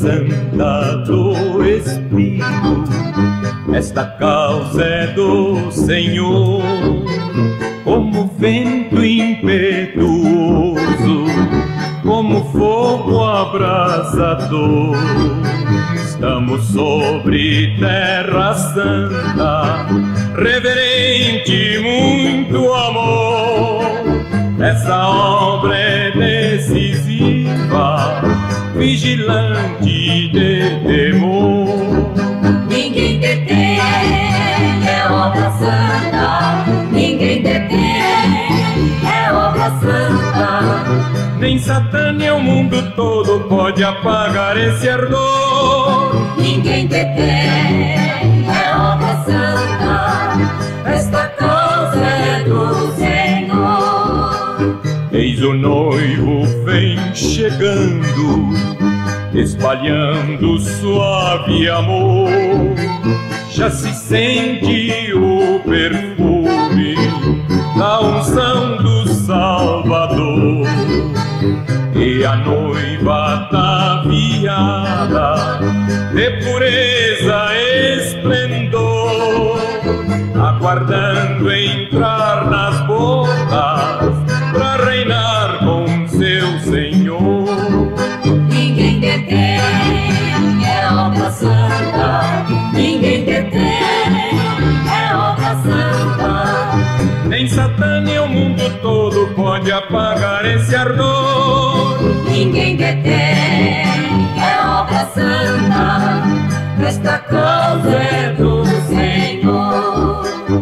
santa do Espírito, esta causa é do Senhor. Como vento impetuoso, como fogo abrasador, estamos sobre terra santa, reverente muito amor. Essa obra é decisiva, vigilante de temor. Ninguém detém, é obra santa. Ninguém detém, é obra santa. Nem Satã nem o mundo todo pode apagar esse ardor. Ninguém detém, é obra santa. Esta causa é do Senhor. Eis o noivo vem chegando, espalhando suave amor. Já se sente o perfume da unção do Salvador. E a noiva ataviada de pureza e esplendor, aguardando entrar nas bodas pra reinar com seu Senhor. Ninguém detém, é obra santa. Ninguém detém, é obra santa. Nem Satã nem o mundo todo pode apagar esse ardor. Ninguém detém, é obra santa. Esta causa é do Senhor.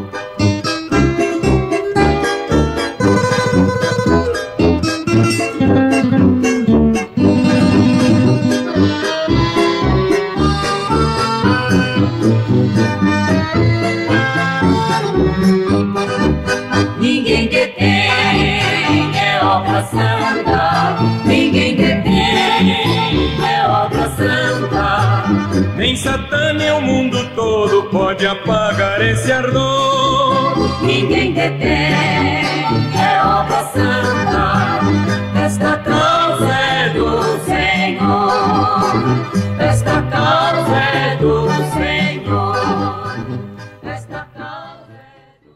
Ninguém detém, é obra santa. Ninguém detém, é obra santa. Nem Satã nem o mundo todo pode apagar esse ardor. Ninguém detém, é obra santa. Esta causa é do Senhor. Esta causa é do Senhor. Esta causa é do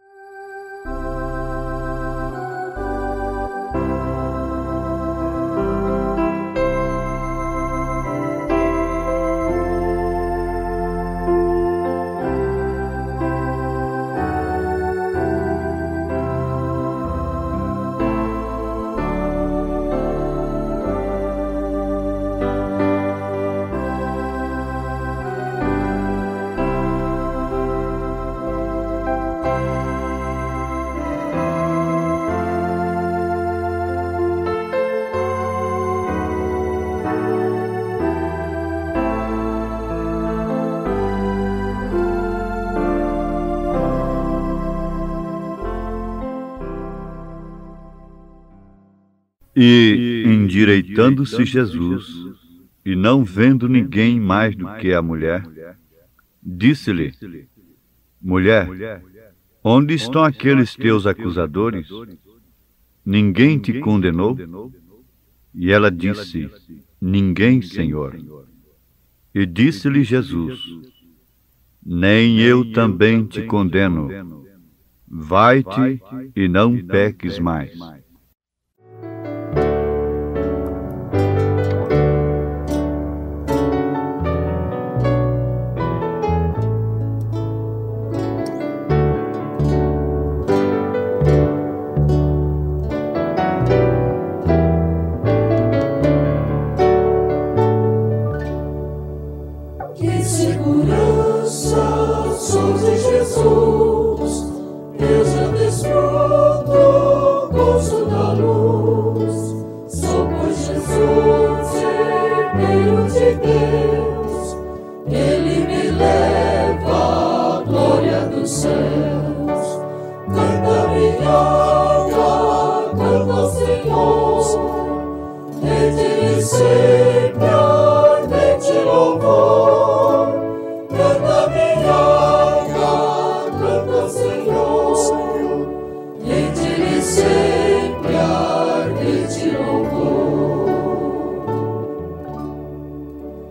E, endireitando-se Jesus, e não vendo ninguém mais do que a mulher, disse-lhe: Mulher, onde estão aqueles teus acusadores? Ninguém te condenou? E ela disse: Ninguém, Senhor. E disse-lhe Jesus: Nem eu também te condeno. Vai-te e não peques mais. Que segurança somos de Jesus, eu já desfruto o gozo da luz. Só por Jesus, Herdeiro de Deus, Ele me leva à glória dos céus. Canta minha alma, canta Senhor, rende-lhe sempre ardente louvor. Canta minha alma, canta Senhor, rende-lhe sempre ardente louvor.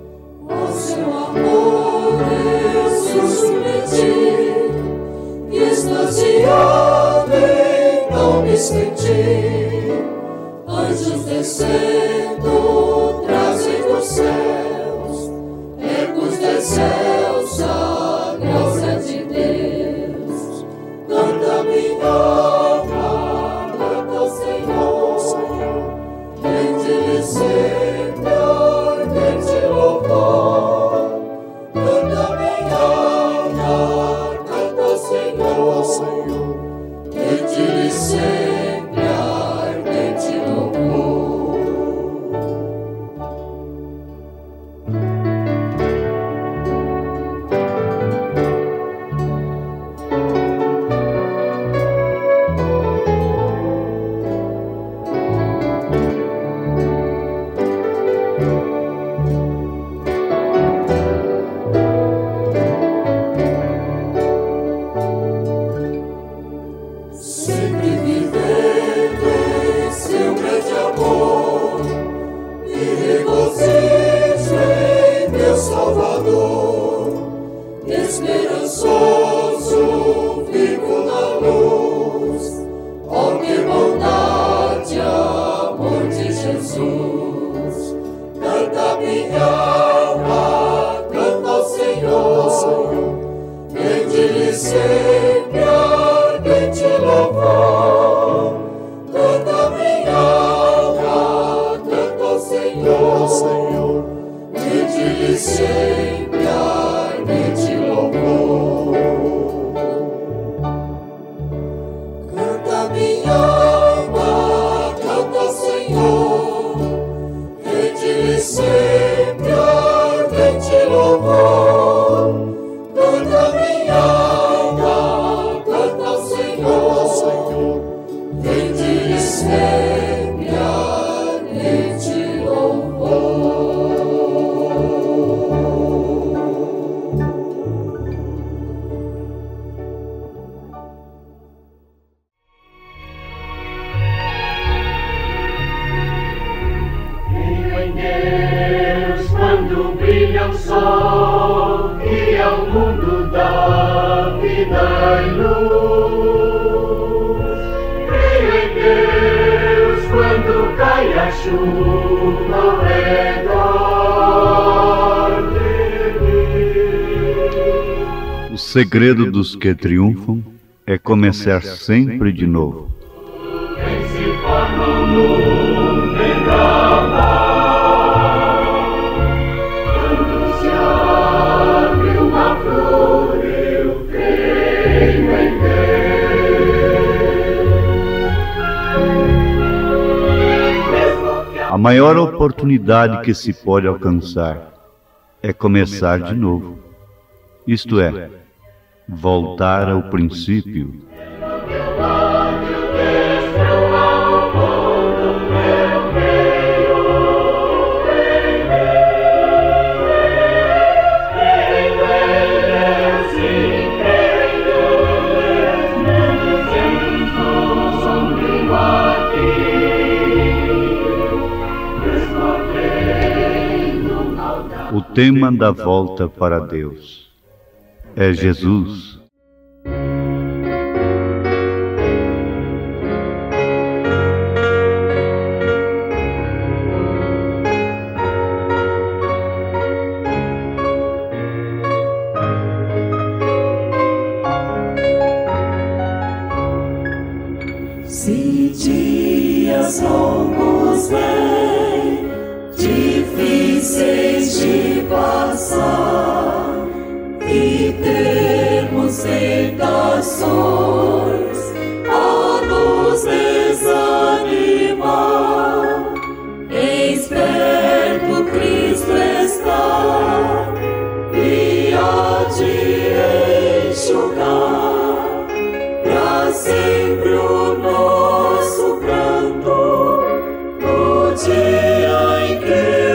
Cristo em ti, anjos descendo, trazem dos céus, ecos de céus, a graça de Deus. Canta minha alma, canta o Senhor, rende-lhe sempre ardente louvor. Canta minha alma, canta o Senhor, rende-lhe sempre ardente louvor. Sempre vivendo em seu grande amor, me regozijo em meu Salvador. Esperançoso vivo na luz, ó que bondade, amor de Jesus. Canta minha alma, canta ao Senhor, rende-lhe sempre ardente louvor. Canta minha alma, canta ao Senhor, rende-lhe sempre ardente louvor. Canta minha alma, canta ao Senhor, rende-lhe sempre ardente louvor. Canta minha alma, canta ao Senhor, rende-lhe sempre ardente louvor. Creio em Deus quando brilha o sol e ao mundo dá vida e luz. Creio em Deus quando cai a chuva ao redor de mim. O segredo dos que triunfam é começar sempre de novo. Quem se forma no vendaval, quando se abre uma flor, eu creio em Deus. A maior oportunidade que se pode alcançar é começar de novo. Isto é, voltar ao princípio. O tema da volta para Deus é Jesus. Se dias longos vêm, difíceis de passar, e termos tentações a nos desanimar, eis perto Cristo está e há de enxugar pra sempre o nosso pranto no dia em que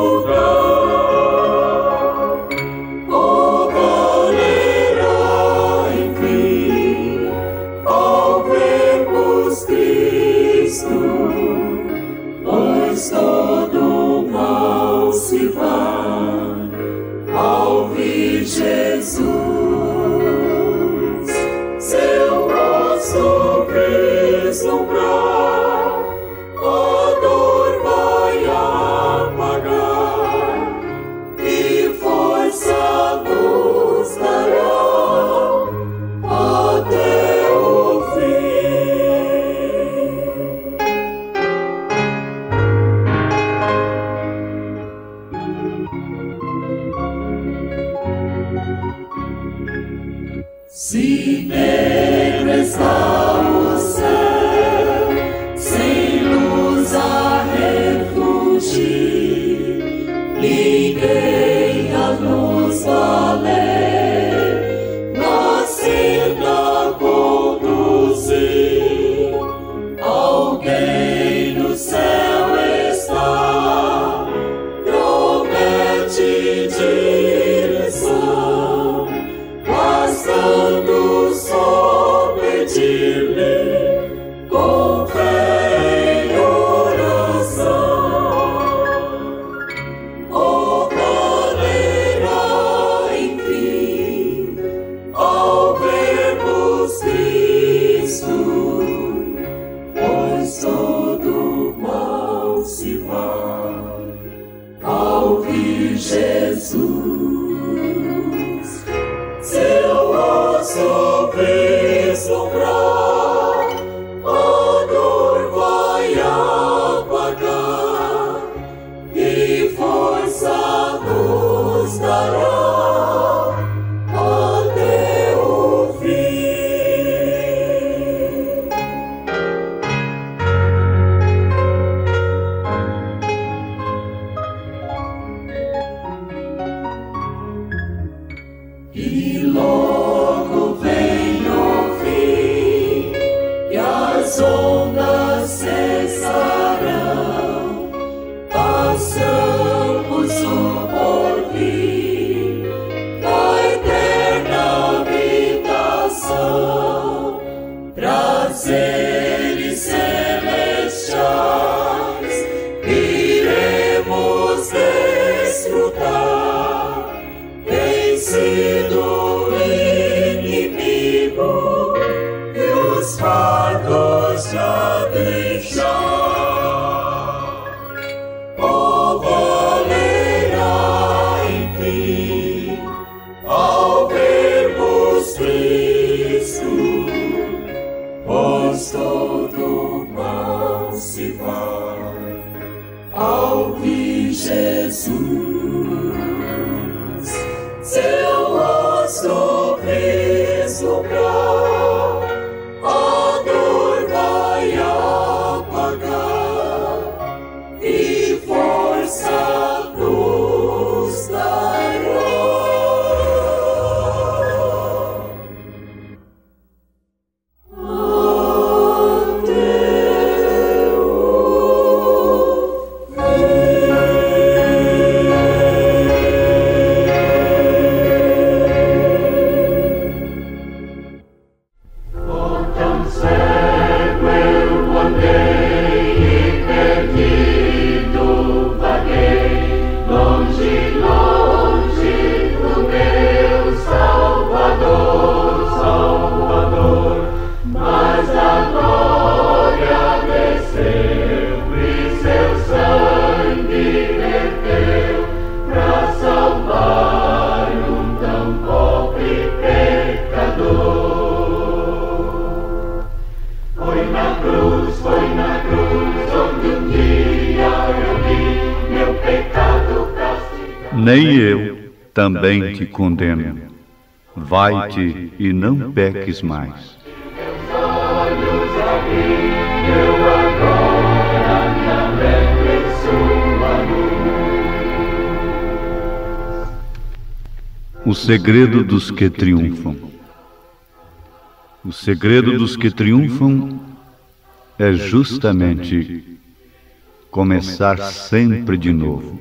voltar. Oh, valerá enfim ao vermos Cristo, pois todo mal se vai ao vir Jesus. Seu rosto brilha vislumbrar, a dor vai apagar e força nos dará até o fim. Se negro está o céu, sem luz a refugir, ninguém a nos valer, na senda conduzir. Alguém no céu está, promete direção, bastando só pedir-lhe com fé e oração. Oh, valerá enfim ao vermos Cristo, pois todo mal se vai ao vir Jesus. Seu rosto vislumbrar, a dor vai apagar e força nos dará até o fim. E logo vem o fim, e as ondas cessarão, passamos o porvir da eterna habitação, prazeres celestiais iremos desfrutar, vencido o inimigo e os fardos já deixar. Oh, valerá enfim ao vermos Cristo, pois todo mal se vai ao vir Jesus. Seu rosto vislumbrar, a dor vai apagar e força nos dará até o Nem eu também te condeno. Vai-te e não peques mais. O segredo dos que triunfam. O segredo dos que triunfam é justamente começar sempre de novo.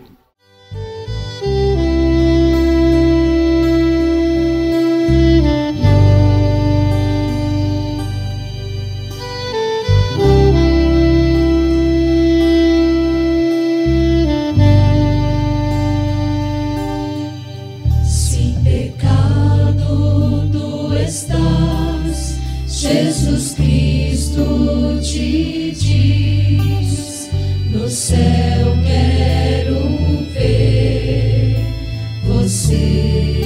Se pecado tu estás, Jesus Cristo Cristo te diz: no céu quero ver você,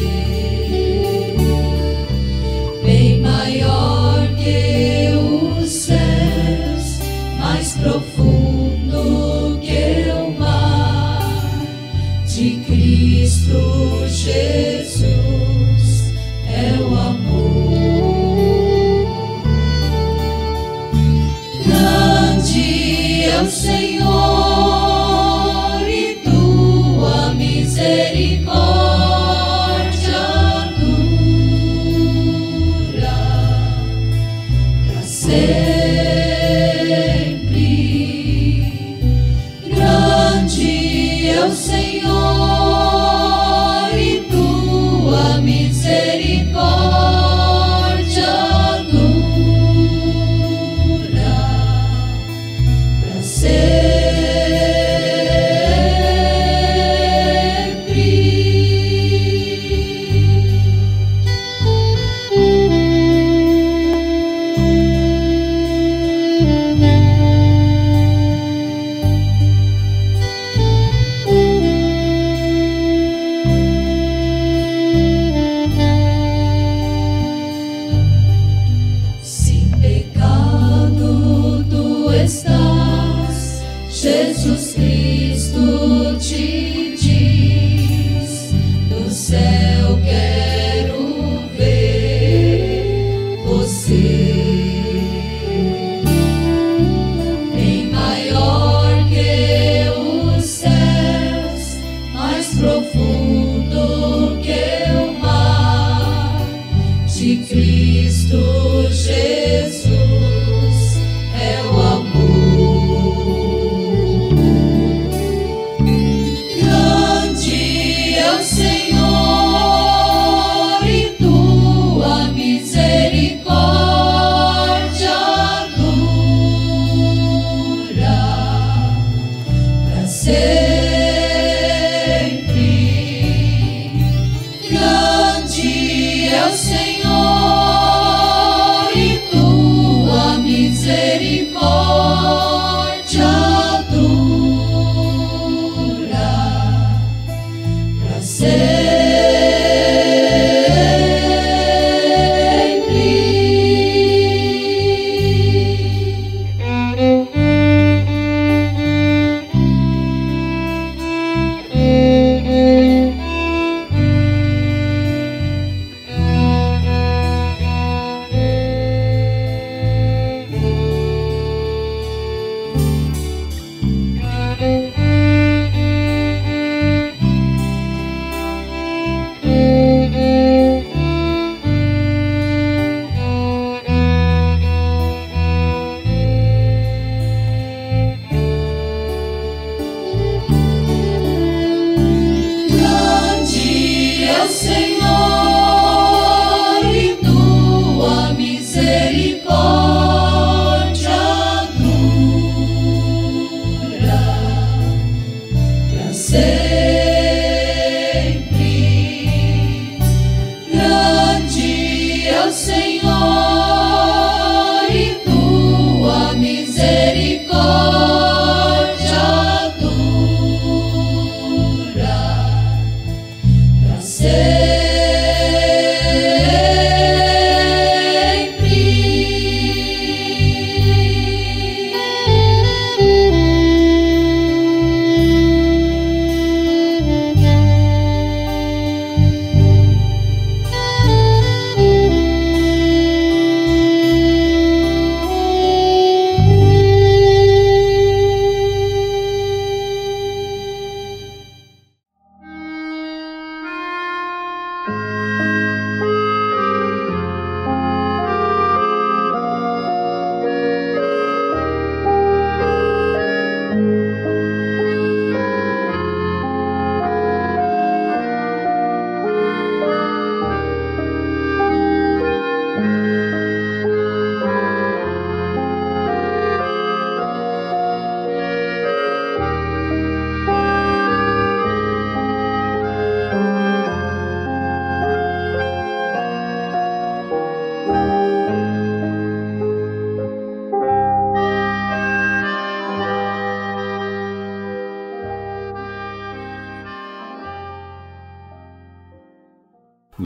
bem maior que os céus, mais profundo que o mar. De Cristo Jesus é o amor. Grande é o Senhor e tua misericórdia dura para sempre. Grande é o Senhor e tua misericórdia dura para sempre.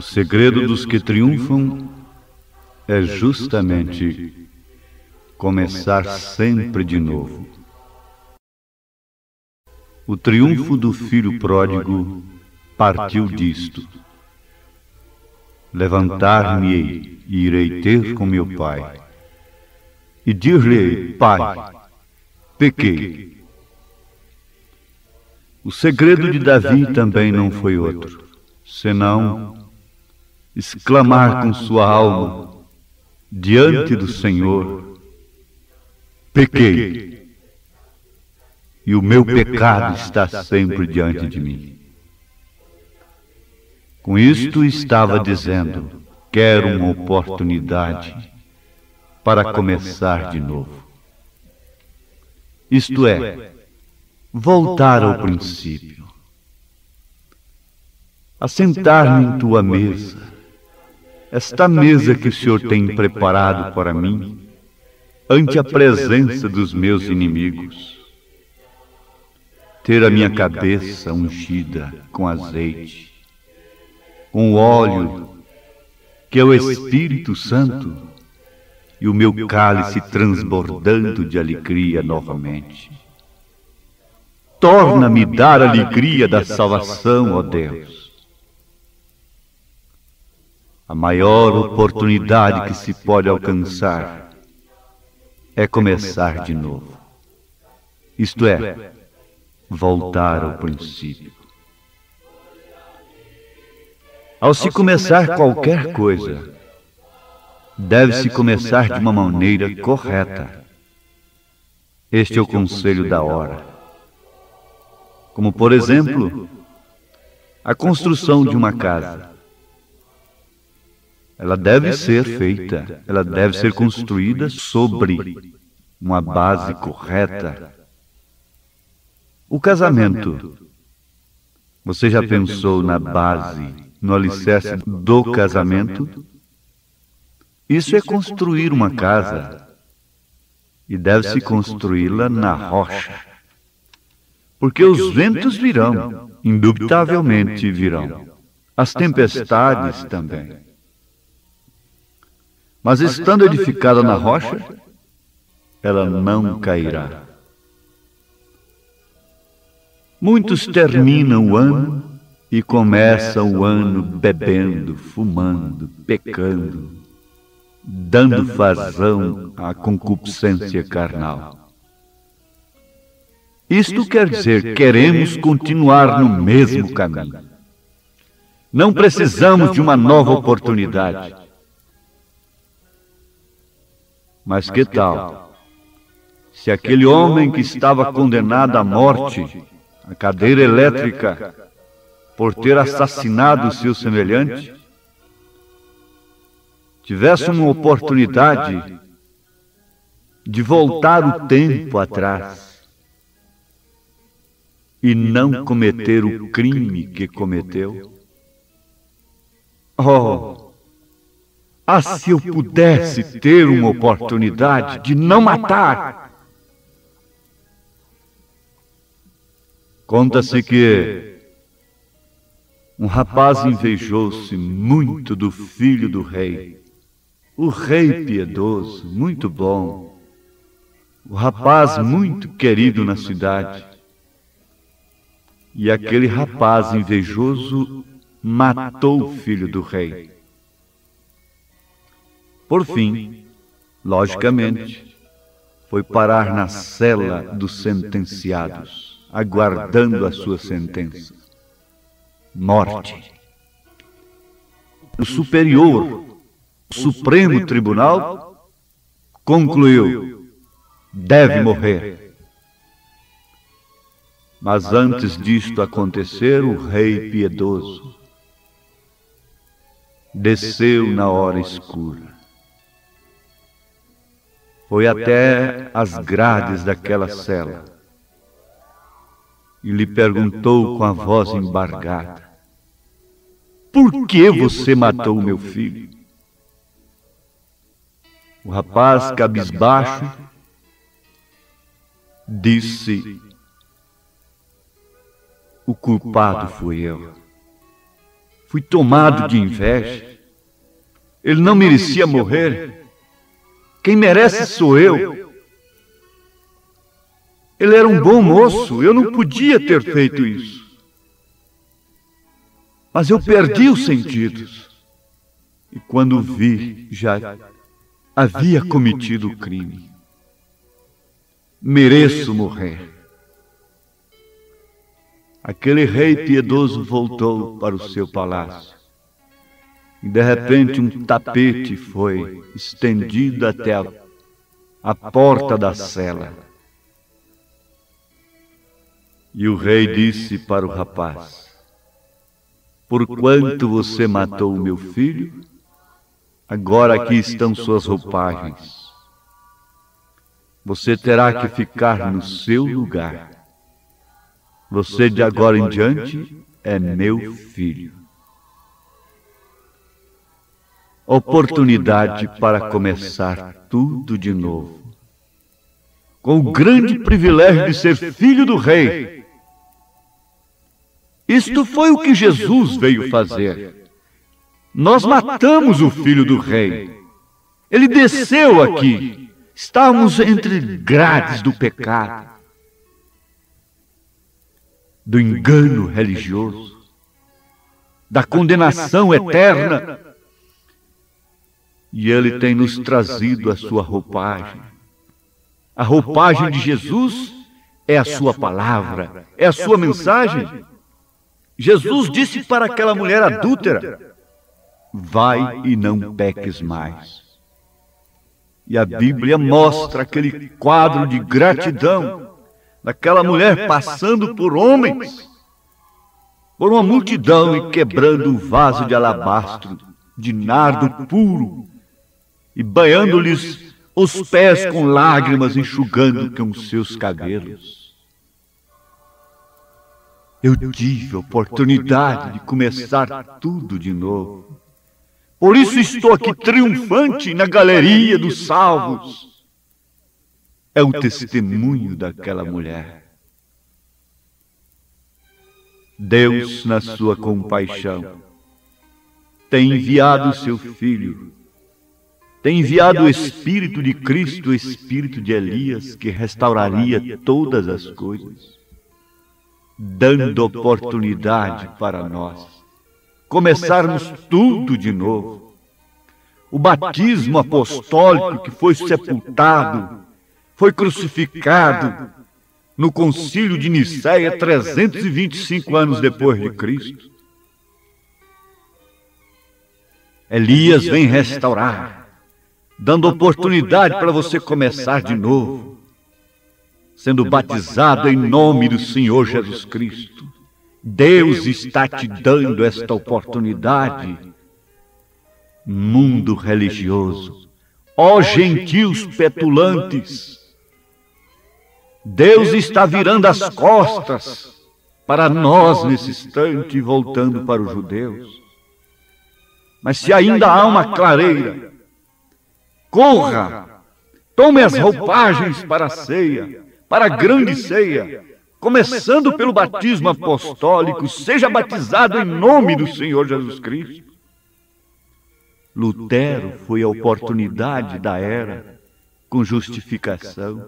segredo dos que triunfam é justamente começar sempre de novo. O triunfo do filho pródigo partiu disto: levantar-me-ei e irei ter com meu pai, e dir-lhe: Pai, pequei. O segredo de Davi também não foi outro, senão exclamar com sua alma diante do Senhor: pequei, e o meu pecado está sempre diante de mim. Com isto estava dizendo: quero uma oportunidade para começar de novo. Isto é, voltar ao princípio. Assentar-me em tua mesa, esta mesa que o Senhor tem preparado para mim, ante a presença dos meus inimigos. Ter a minha cabeça ungida com azeite, com o óleo, que é o Espírito Santo, e o meu cálice transbordando de alegria novamente. Torna-me dar a alegria da salvação, ó Deus. A maior oportunidade que se pode alcançar é começar de novo. Isto é, voltar ao princípio. Ao se começar qualquer coisa, deve-se começar de uma maneira correta. Este é o conselho da hora. Como, por exemplo, a construção de uma casa. Ela deve ser feita, ela deve ser construída sobre uma base correta. O casamento. Você já pensou na base, no alicerce do casamento? Isso é construir uma casa, e deve-se construí-la na rocha. Porque os ventos virão, indubitavelmente virão. As tempestades também. Mas estando edificada na rocha, ela não cairá. Muitos terminam o ano e começam o ano bebendo, fumando, pecando, dando vazão à concupiscência carnal. Isto quer dizer, queremos continuar no mesmo caminho. Não precisamos de uma nova oportunidade. Mas que tal se aquele homem que estava condenado à morte, à cadeira elétrica, por ter assassinado o seu semelhante, tivesse uma oportunidade de voltar o tempo atrás e não cometer o crime que cometeu? Oh, se eu pudesse ter uma oportunidade de não matar! Conta-se que um rapaz invejou-se muito do filho do rei, o rei piedoso, muito bom, o rapaz muito querido na cidade. E aquele rapaz invejoso matou o filho do rei. Por fim, logicamente, foi parar na cela dos sentenciados, aguardando a sua sentença. Morte. O superior, o Supremo Tribunal, concluiu: deve morrer. Mas antes disto acontecer, o rei piedoso desceu na hora escura. Foi até as grades daquela cela e lhe perguntou com a voz embargada: por que você matou meu filho? O rapaz, cabisbaixo, disse: o culpado fui eu. Fui tomado de inveja. Ele não merecia morrer. Quem merece sou eu. Ele era um bom moço, eu não podia ter feito isso. Mas eu perdi os sentidos. E quando vi, já havia cometido o crime. Mereço morrer. Aquele rei piedoso voltou para o seu palácio. E de repente um tapete foi estendido até a porta da cela. E o rei disse para o rapaz: porquanto você matou o meu filho, agora aqui estão suas roupagens. Você terá que ficar no seu lugar. Você de agora em diante é meu filho. Oportunidade para começar tudo de novo. Com o grande privilégio de ser filho do rei. Isto foi o que Jesus veio fazer. Nós matamos o filho do rei. Ele desceu aqui. Estávamos entre grades do pecado, do engano religioso, da condenação eterna. E Ele tem nos trazido a sua roupagem. A roupagem de Jesus é a sua palavra, é a sua mensagem. Jesus disse para aquela mulher adúltera: vai e não peques mais. E a Bíblia mostra aquele quadro de gratidão daquela mulher passando por homens, por uma multidão, e quebrando um vaso de alabastro, de nardo puro, e banhando-lhes os pés com lágrimas, enxugando com seus cabelos. Eu tive a oportunidade de começar tudo de novo. Por isso estou aqui triunfante na galeria dos salvos. É o testemunho daquela mulher. Deus, na sua compaixão, tem enviado o seu Filho, tem enviado o Espírito de Cristo, o Espírito de Elias, que restauraria todas as coisas, dando oportunidade para nós começarmos tudo de novo. O batismo apostólico que foi sepultado, foi crucificado no concílio de Nicéia 325 anos depois de Cristo. Elias vem restaurar, dando oportunidade para você começar de novo, sendo batizado em nome do Senhor Jesus Cristo. Deus está te dando esta oportunidade. Mundo religioso, ó gentios petulantes, Deus está virando as costas para nós nesse instante, voltando para os judeus. Mas se ainda há uma clareira, corra, tome as roupagens para a ceia, para a grande ceia, começando pelo batismo apostólico. Seja batizado em nome do Senhor Jesus Cristo. Lutero foi a oportunidade da era com justificação.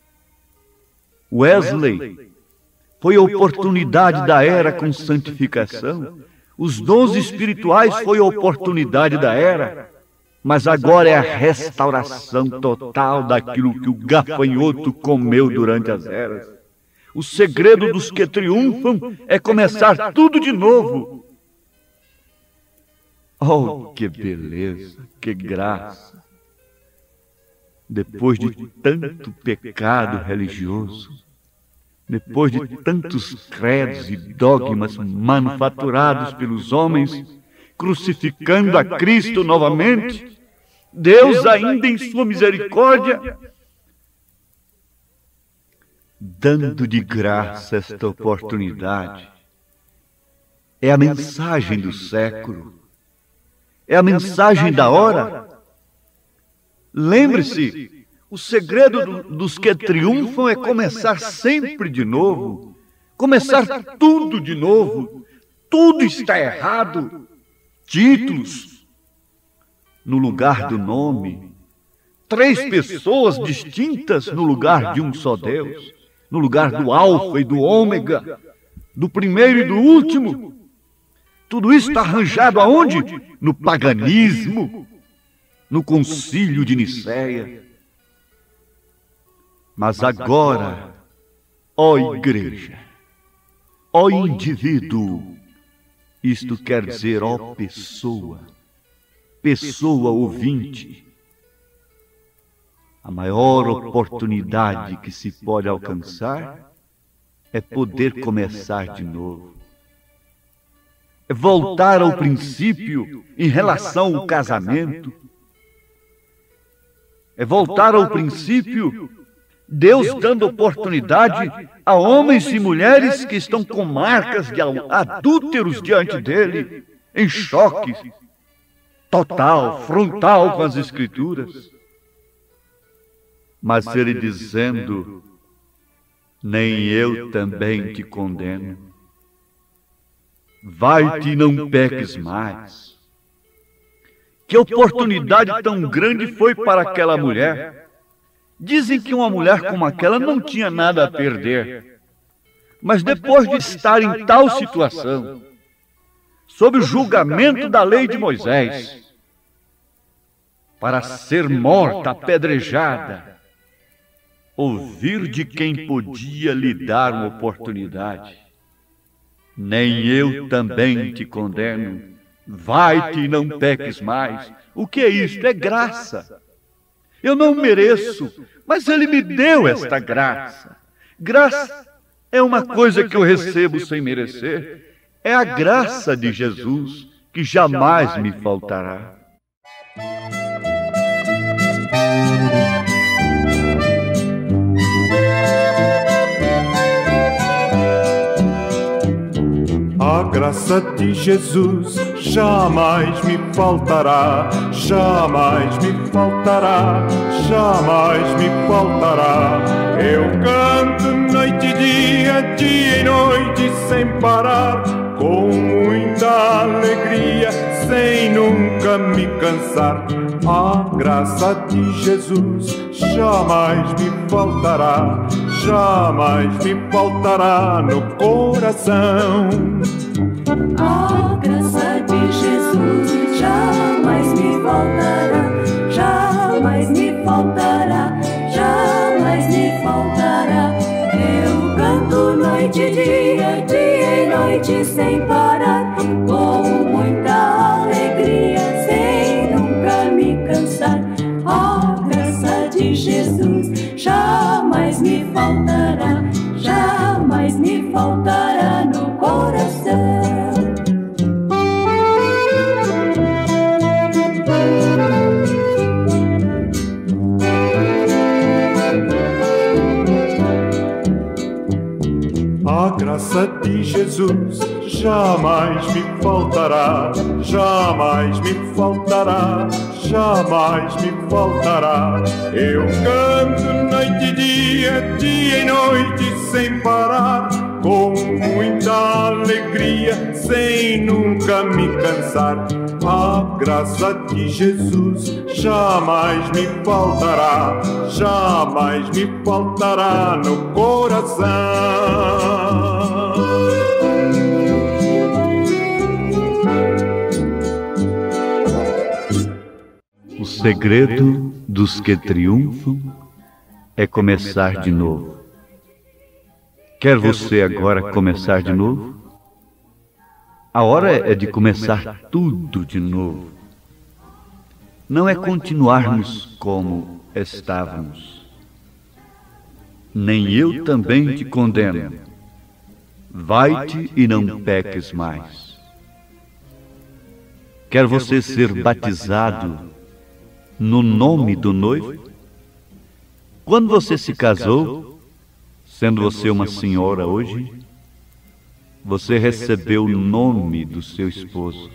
Wesley foi a oportunidade da era com santificação. Os dons espirituais foi a oportunidade da era. Mas agora é a restauração total daquilo que o gafanhoto comeu durante as eras. O segredo dos que triunfam é começar tudo de novo. Oh, que beleza, que graça! Depois de tanto pecado religioso, depois de tantos credos e dogmas manufaturados pelos homens, crucificando a Cristo novamente, Deus, ainda em sua misericórdia, dando de graça esta oportunidade. É a mensagem do século, é a mensagem da hora. Lembre-se, o segredo dos que triunfam é começar sempre de novo, começar tudo de novo. Tudo está errado, títulos no lugar do nome, 3 pessoas distintas no lugar de um só Deus, no lugar do Alfa e do Ômega, do primeiro e do último. Tudo isso está arranjado aonde? No paganismo, no concílio de Nicéia. Mas agora, ó igreja, ó indivíduo, isto quer dizer, ó pessoa, pessoa ouvinte, a maior oportunidade que se pode alcançar é poder começar de novo. É voltar ao princípio em relação ao casamento. É voltar ao princípio, Deus dando oportunidade a homens e mulheres que estão com marcas de adúlteros diante dele, em choque total, frontal com as Escrituras. Mas ele dizendo, nem eu também te condeno. Vai-te e não peques mais. Que oportunidade tão grande foi para aquela mulher. Dizem que uma mulher como aquela não tinha nada a perder. Mas depois de estar em tal situação, sob o julgamento da lei de Moisés, para ser morta, apedrejada, ouvir de quem podia lhe dar uma oportunidade. Nem eu também te condeno. Vai-te e não peques mais. O que é isto? É graça. Eu não mereço, mas ele me deu esta graça. Graça é uma coisa que eu recebo sem merecer. É a graça de Jesus que jamais me faltará. A graça de Jesus jamais me faltará, jamais me faltará, jamais me faltará. Eu canto noite e dia e noite sem parar, com muita alegria, sem nunca me cansar. A graça de Jesus jamais me faltará, jamais me faltará no coração. A graça de Jesus jamais me faltará, jamais me faltará, jamais me faltará. Eu canto noite e noite sem parar, com muita alegria, sem nunca me cansar. A graça de Jesus jamais me faltará, jamais me faltará no coração. A graça de Jesus jamais me faltará, jamais me faltará, jamais me faltará. Eu canto noite e dia e noite sem parar, com muita alegria, sem nunca me cansar. A graça de Jesus jamais me faltará, jamais me faltará no coração. O segredo dos que triunfam é começar de novo. Quer você agora começar de novo? A hora é de começar tudo de novo. Não é continuarmos como estávamos. Nem eu também te condeno. Vai-te e não peques mais. Quer você ser batizado no nome do noivo? Quando você se casou, sendo você uma senhora hoje, você recebeu o nome do seu esposo.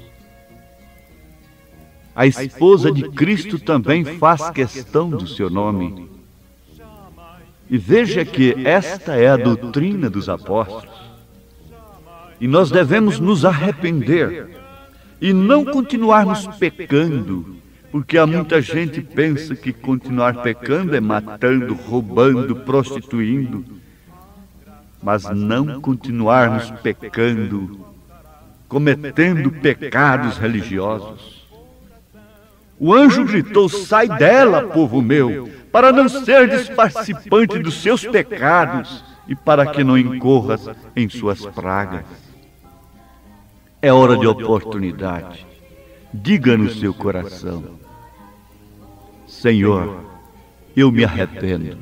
A esposa de Cristo também faz questão do seu nome. E veja que esta é a doutrina dos apóstolos. E nós devemos nos arrepender e não continuarmos pecando, porque há muita gente que pensa que continuar pecando é matando, roubando, prostituindo, mas não continuarmos pecando, cometendo pecados religiosos. O anjo gritou: sai dela, povo meu, para não seres participante dos seus pecados e para que não incorras em suas pragas. É hora de oportunidade. Diga no seu coração: Senhor, eu me arrependo.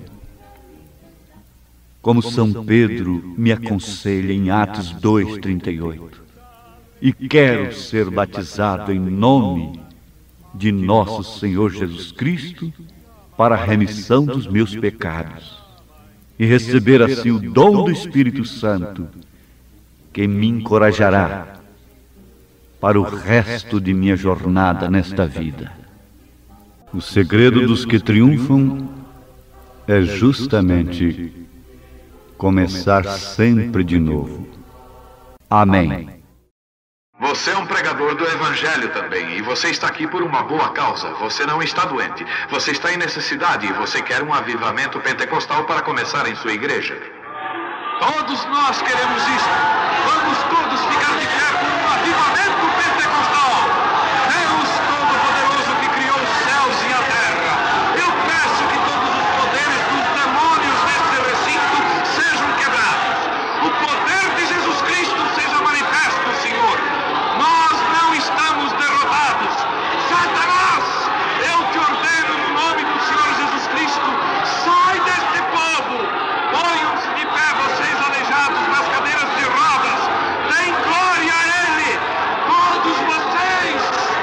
Como São Pedro me aconselha em Atos 2:38, e quero ser batizado em nome de nosso Senhor Jesus Cristo para a remissão dos meus pecados e receber assim o dom do Espírito Santo, que me encorajará para o resto de minha jornada nesta vida. O segredo dos que triunfam é justamente começar sempre de novo. Amém. Você é um pregador do Evangelho também, e você está aqui por uma boa causa. Você não está doente, você está em necessidade e você quer um avivamento pentecostal para começar em sua igreja. Todos nós queremos isso. Vamos todos ficar de pé por um avivamento pentecostal. Deus Todo-Poderoso que criou os céus e a terra, eu peço que todos os poderes dos demônios neste recinto sejam quebrados. O poder de Jesus Cristo seja manifesto, Senhor. Nós não estamos derrotados. Satanás, eu te ordeno no nome do Senhor Jesus Cristo, sai deste povo. Ponham-se de pé, vocês aleijados nas cadeiras de rodas. Deem glória a Ele, todos vocês.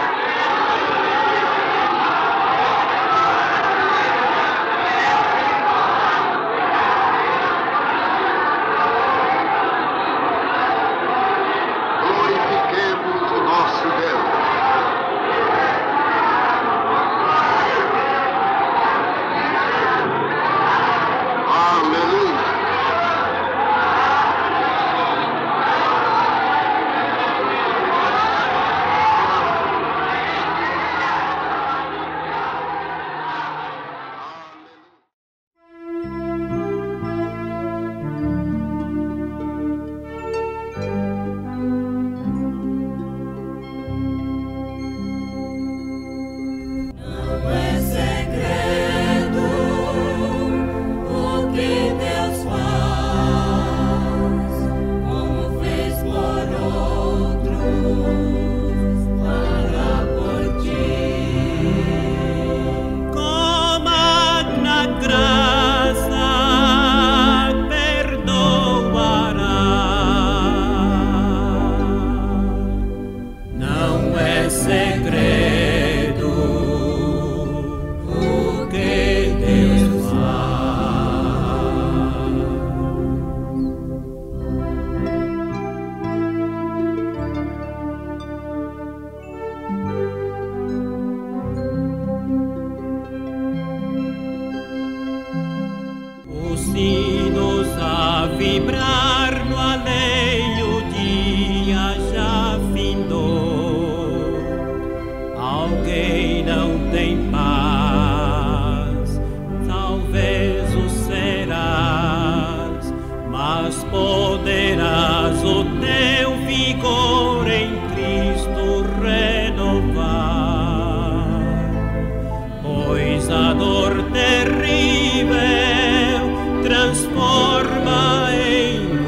Glorifiquemos o nosso Deus. Aleluia. Não é segredo o que Deus faz, como fez por outros, fará por ti. Com magna graça perdoará. Não é segredo o que Deus faz. Os sinos a vibrar no além, o dia já findou. Alguém não tem paz, talvez o serás, mas poderás o teu vigor em Cristo renovar. Pois a dor terrível transforma em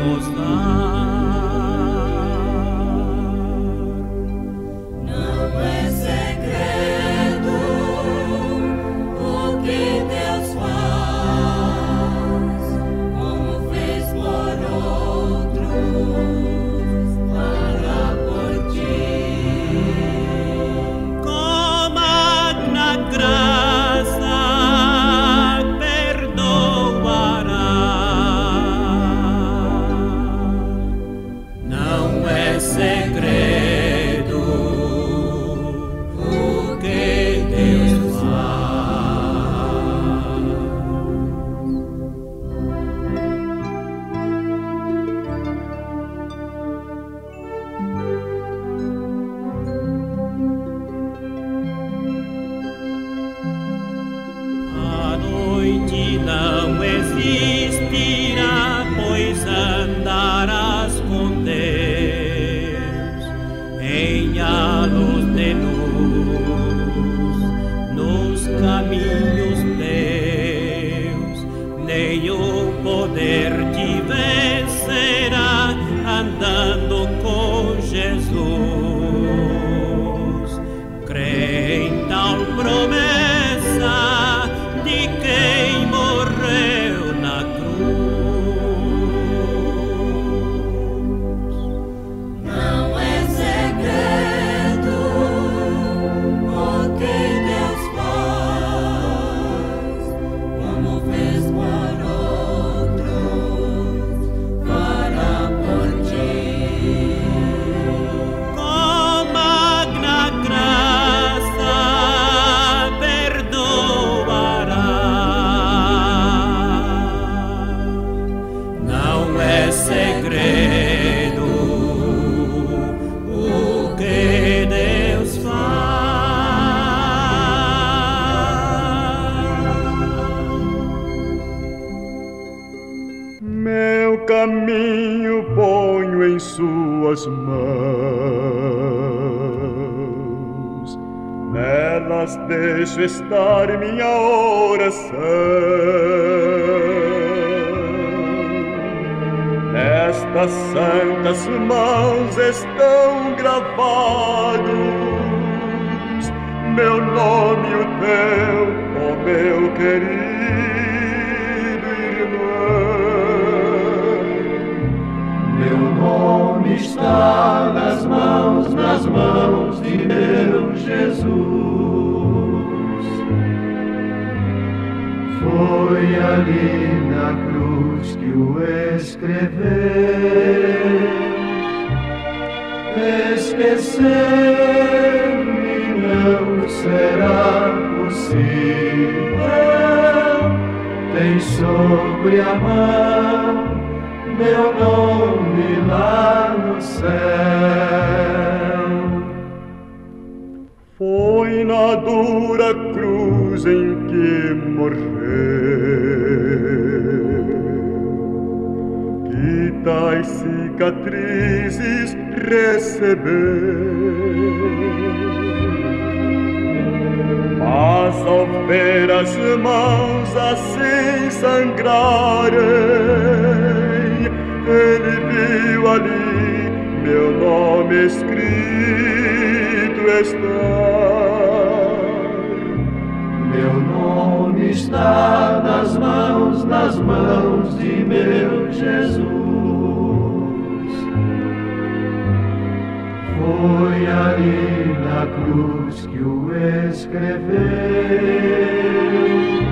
não existirá, pois andarás com Deus em halos de luz, nos caminhos teus, nenhum poder te vencerá, andando com Jesus. Crê em tal promessa de quem morreu na cruz. Não é segredo o que Deus faz, como fez por outros, fará por ti. Com magna graça perdoará. Não é segredo o que Deus faz. Meu caminho ponho em suas mãos, nelas deixo estar minha oração. Nestas santas mãos estão gravados meu nome e o teu, ó meu querido irmão. Meu nome está nas mãos de meu Jesus. Foi ali na cruz que o escreveu. Esquecer-me não será possível. Tem sobre a mão meu nome lá no céu. Foi na dura cruz em que morreu que tais cicatrizes recebeu. Mas ao ver as mãos assim sangrarem, ele viu ali meu nome escrito estar. Meu nome está nas mãos de meu Jesus. Foi ali na cruz que o escreveu.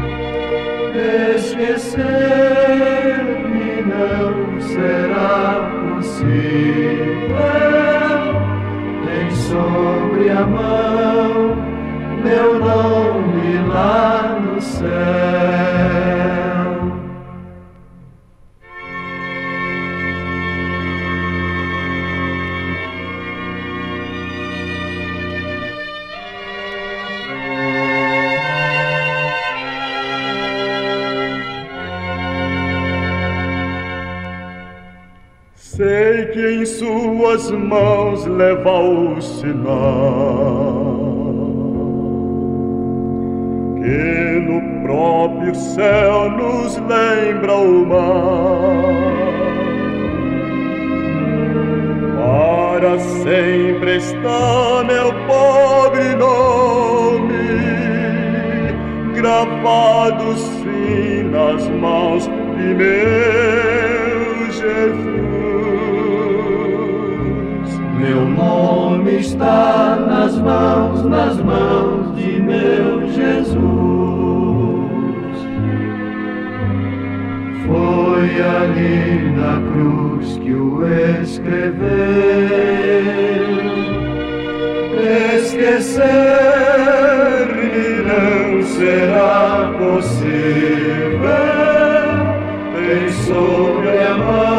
Esquecer-me não será possível. Tem sobre a mão meu nome lá no céu. Sei que em suas mãos leva o sinal que no próprio céu nos lembra o mar. Para sempre está meu pobre nome gravado sim nas mãos de meu Jesus. Meu nome está nas mãos de meu Jesus. Foi ali na cruz que o escreveu. Esquecer-me não será possível. Tem sobre a mão